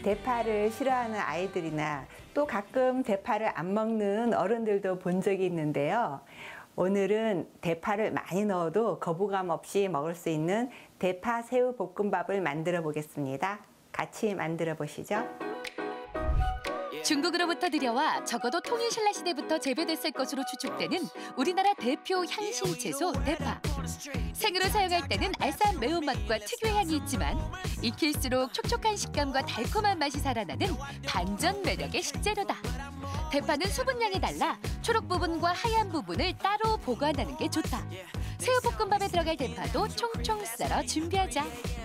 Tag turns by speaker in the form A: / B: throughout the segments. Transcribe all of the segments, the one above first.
A: 대파를 싫어하는 아이들이나 또 가끔 대파를 안 먹는 어른들도 본 적이 있는데요. 오늘은 대파를 많이 넣어도 거부감 없이 먹을 수 있는 대파 새우 볶음밥을 만들어 보겠습니다. 같이 만들어 보시죠.
B: 중국으로부터 들여와 적어도 통일신라 시대부터 재배됐을 것으로 추측되는 우리나라 대표 향신 채소 대파. 생으로 사용할 때는 알싸한 매운맛과 특유의 향이 있지만 익힐수록 촉촉한 식감과 달콤한 맛이 살아나는 반전 매력의 식재료다. 대파는 수분량이 달라 초록 부분과 하얀 부분을 따로 보관하는 게 좋다. 새우볶음밥에 들어갈 대파도 총총 썰어 준비하자.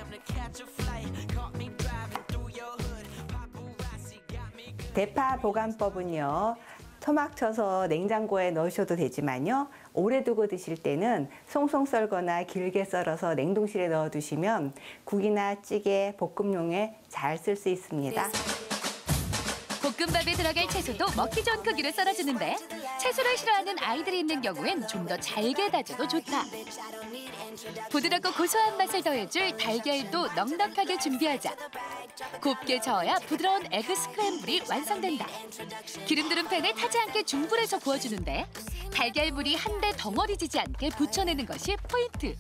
A: 대파 보관법은요. 토막 쳐서 냉장고에 넣으셔도 되지만요. 오래 두고 드실 때는 송송 썰거나 길게 썰어서 냉동실에 넣어 두시면 국이나 찌개, 볶음용에 잘 쓸 수 있습니다.
B: 볶음밥에 들어갈 채소도 먹기 좋은 크기로 썰어주는데 채소를 싫어하는 아이들이 있는 경우엔 좀 더 잘게 다져도 좋다. 부드럽고 고소한 맛을 더해줄 달걀도 넉넉하게 준비하자. 곱게 저어야 부드러운 에그 스크램블이 완성된다. 기름들은 팬에 타지 않게 중불에서 구워주는데 달걀물이 한데 덩어리 지지 않게 부쳐내는 것이 포인트.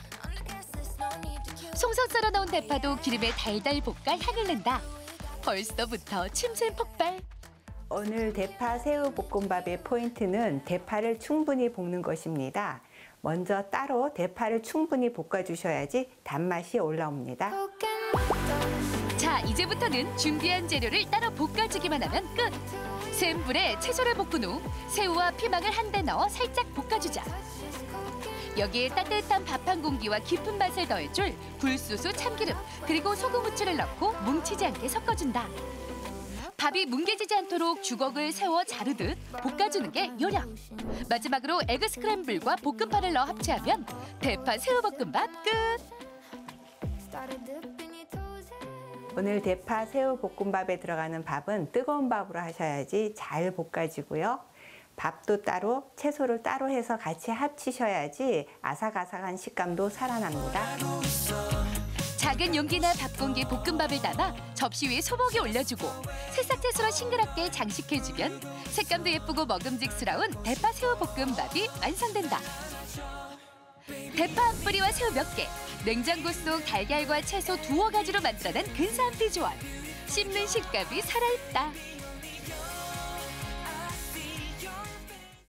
B: 송송 썰어 넣은 대파도 기름에 달달 볶아 향을 낸다. 벌써부터 침샘 폭발.
A: 오늘 대파 새우 볶음밥의 포인트는 대파를 충분히 볶는 것입니다. 먼저 따로 대파를 충분히 볶아주셔야지 단맛이 올라옵니다.
B: 자, 이제부터는 준비한 재료를 따로 볶아주기만 하면 끝! 센 불에 채소를 볶은 후 새우와 피망을 한데 넣어 살짝 볶아주자. 여기에 따뜻한 밥 한 공기와 깊은 맛을 더해줄 굴소스, 참기름, 그리고 소금, 후추를 넣고 뭉치지 않게 섞어준다. 밥이 뭉개지지 않도록 주걱을 세워 자르듯 볶아주는 게 요령. 마지막으로 에그 스크램블과 볶음파를 넣어 합체하면 대파 새우볶음밥 끝!
A: 오늘 대파 새우 볶음밥에 들어가는 밥은 뜨거운 밥으로 하셔야지 잘 볶아지고요. 밥도 따로, 채소를 따로 해서 같이 합치셔야지 아삭아삭한 식감도 살아납니다.
B: 작은 용기나 밥 공기에 볶음밥을 담아 접시 위에 소복에 올려주고 새싹 채소로 싱그럽게 장식해주면 색감도 예쁘고 먹음직스러운 대파 새우 볶음밥이 완성된다. 대파 한 뿌리와 새우 몇 개, 냉장고 속 달걀과 채소 두어 가지로 만들어낸 근사한 비주얼. 씹는 식감이 살아있다.